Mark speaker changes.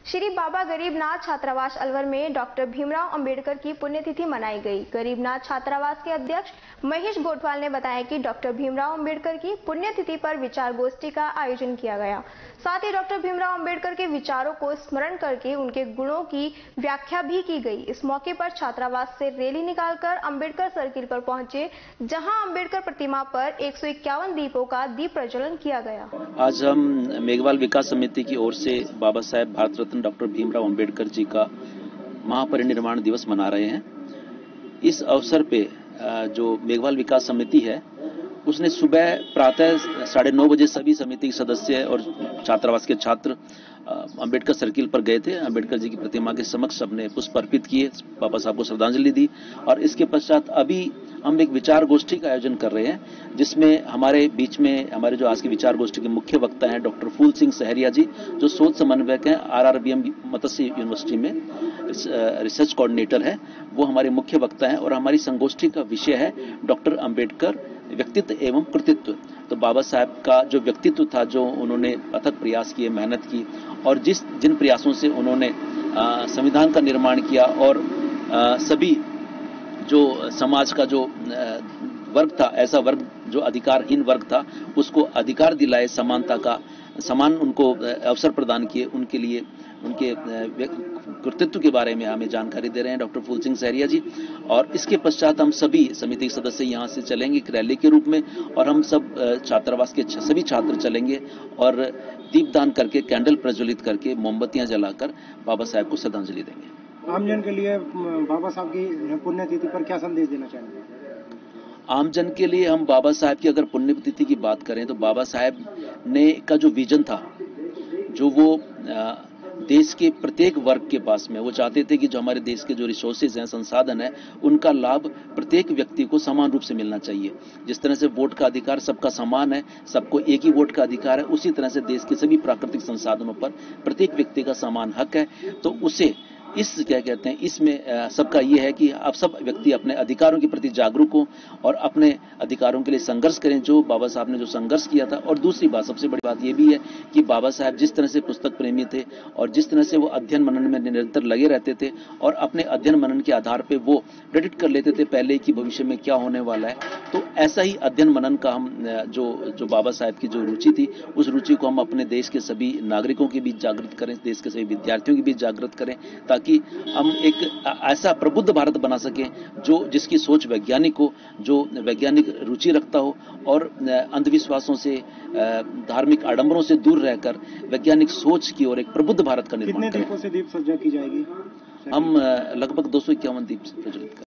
Speaker 1: श्री बाबा गरीबनाथ छात्रावास अलवर में डॉक्टर भीमराव अंबेडकर की पुण्यतिथि मनाई गई। गरीबनाथ छात्रावास के अध्यक्ष महेश गोठवाल ने बताया कि डॉक्टर भीमराव अंबेडकर की पुण्यतिथि पर विचार गोष्ठी का आयोजन किया गया। साथ ही डॉक्टर भीमराव अंबेडकर के विचारों को स्मरण करके उनके गुणों की व्याख्या भी की गई। इस मौके पर छात्रावास से रैली निकालकर अंबेडकर सर्किल पर पहुंचे, जहां अंबेडकर प्रतिमा पर 151 दीपों का दीप प्रज्वलन किया गया।
Speaker 2: आज हम मेघवाल विकास समिति की ओर से बाबा साहेब भारत रत्न डॉक्टर भीमराव अंबेडकर जी का महापरिनिर्वाण दिवस मना रहे हैं। इस अवसर पे जो मेघवाल विकास समिति है उसने सुबह प्रातः 9:30 बजे सभी समिति के सदस्य और छात्रावास के छात्र अंबेडकर सर्किल पर गए थे। अंबेडकर जी की प्रतिमा के समक्ष अपने पुष्प अर्पित किए, बाबा साहब को श्रद्धांजलि दी और इसके पश्चात अभी हम एक विचार गोष्ठी का आयोजन कर रहे हैं, जिसमें हमारे बीच में हमारे जो आज की विचार गोष्ठी के मुख्य वक्ता हैं डॉक्टर फूल सिंह सहरिया जी, जो शोध समन्वयक हैं RRBM मत्स्य यूनिवर्सिटी में रिसर्च कोऑर्डिनेटर है, वो हमारे मुख्य वक्ता हैं और हमारी संगोष्ठी का विषय है डॉक्टर अंबेडकर व्यक्तित्व एवं कृतित्व। तो बाबा साहब का जो व्यक्तित्व था, जो उन्होंने अथक प्रयास किए, मेहनत की और जिन प्रयासों से उन्होंने संविधान का निर्माण किया और सभी जो समाज का जो वर्ग था, ऐसा वर्ग जो अधिकारहीन वर्ग था, उसको अधिकार दिलाए, समानता का समान उनको अवसर प्रदान किए, उनके लिए उनके कृतित्व के बारे में हमें जानकारी दे रहे हैं डॉक्टर फूल सिंह सहरिया जी। और इसके पश्चात हम सभी समिति के सदस्य यहाँ से चलेंगे एक रैली के रूप में और हम सब छात्रावास के सभी छात्र चलेंगे और दीपदान करके, कैंडल प्रज्वलित करके, मोमबत्तियां जलाकर बाबा साहब को श्रद्धांजलि देंगे।
Speaker 3: आमजन के लिए बाबा साहब की पुण्यतिथि पर क्या संदेश देना चाहेंगे?
Speaker 2: आमजन के लिए हम बाबा साहब की अगर पुण्यतिथि की बात करें तो बाबा साहब ने का जो विजन था, जो वो देश के प्रत्येक वर्ग के पास में, वो चाहते थे कि जो हमारे देश के जो रिसोर्सेज हैं, संसाधन है, उनका लाभ प्रत्येक व्यक्ति को समान रूप से मिलना चाहिए। जिस तरह से वोट का अधिकार सबका समान है, सबको एक ही वोट का अधिकार है, उसी तरह से देश के सभी प्राकृतिक संसाधनों पर प्रत्येक व्यक्ति का समान हक है। तो उसे इसमें सबका ये है कि अब सब व्यक्ति अपने अधिकारों के प्रति जागरूक हों और अपने अधिकारों के लिए संघर्ष करें, जो बाबा साहब ने जो संघर्ष किया था। और दूसरी बात, सबसे बड़ी बात ये भी है कि बाबा साहब जिस तरह से पुस्तक प्रेमी थे और जिस तरह से वो अध्ययन मनन में निरंतर लगे रहते थे और अपने अध्ययन मनन के आधार पर वो प्रेडिक्ट कर लेते थे पहले कि भविष्य में क्या होने वाला है। तो ऐसा ही अध्ययन मनन का हम जो बाबा साहब की जो रुचि थी, उस रुचि को हम अपने देश के सभी नागरिकों के बीच जागृत करें, देश के सभी विद्यार्थियों के बीच जागृत करें, ताकि हम एक ऐसा प्रबुद्ध भारत बना सकें जिसकी सोच वैज्ञानिक हो, जो वैज्ञानिक रुचि रखता हो और अंधविश्वासों से, धार्मिक आडंबरों से दूर रहकर वैज्ञानिक सोच की और एक प्रबुद्ध भारत का निर्माण करें।
Speaker 3: कितने दीपों से दीप सज्जा की जाएगी?
Speaker 2: हम लगभग 251 दीप प्रज्वलित करें।